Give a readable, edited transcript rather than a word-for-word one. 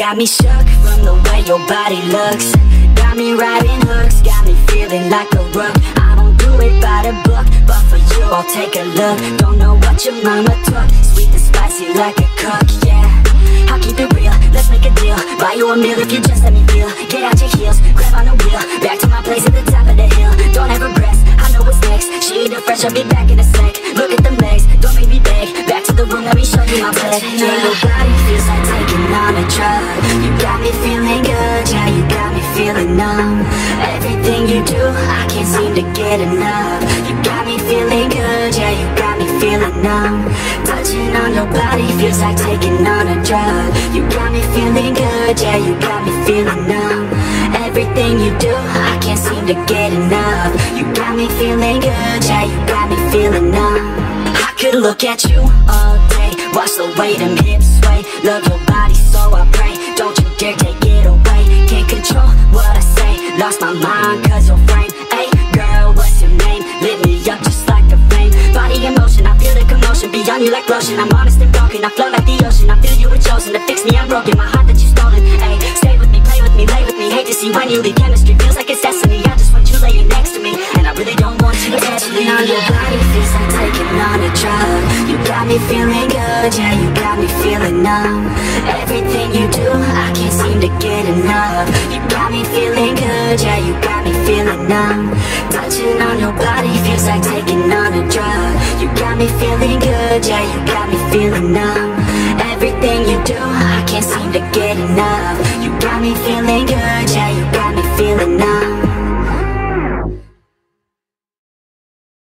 got me shook from the way your body looks. Got me riding hooks, got me feeling like a rook. I don't do it by the book, but for you I'll take a look. Don't know what your mama took, sweet and spicy like a cook, yeah. I'll keep it real, let's make a deal. Buy you a meal if you just let me feel. Get out your heels, grab on the wheel. Back to my place at the top of the hill. Don't have regrets, I know what's next. She ain't fresh, I'll be back in a sec. Look at them legs, don't make me beg. Back to the room, let me show you my bed. Yeah, your body feels like taking on a drug. You got me feeling good, yeah, you got me feeling numb. Everything you do, I can't seem to get enough. You got me feeling good, yeah, you got me feeling numb. Touching on your body feels like taking on a drug. You got me feeling good, yeah, you got me feeling numb. Everything you do, I can't seem to get enough. You got me feeling good, yeah, you got me feeling numb. I could look at you all day, watch the way them hips sway. Love your body so I pray, don't you dare take it away. Can't control what I say, lost my mind cause your frame. Hey girl, what's your name? Lit me up just like a flame. Body in motion, I feel the commotion, beyond you like lotion. I'm honest and broken, I flow like the ocean. I feel you were chosen to fix me, I'm broken. My heart that you stolen, hey. Stay with me, play with me, lay with me. Hate to see when you leave, chemistry feels like it's destiny. I just want you laying next to me, and I really don't want you to touch me. On your body feels like taking on a drug. You got me feeling good, yeah, you got me feeling numb. Everything you do, I can't seem to get enough. You got me feeling good, yeah, you got me feeling numb. Touching on your body feels like taking on a drug. You got me feeling good, yeah, you got me feeling numb. Everything you do, I can't seem to get enough. You got me feeling good, yeah, you got me feeling numb.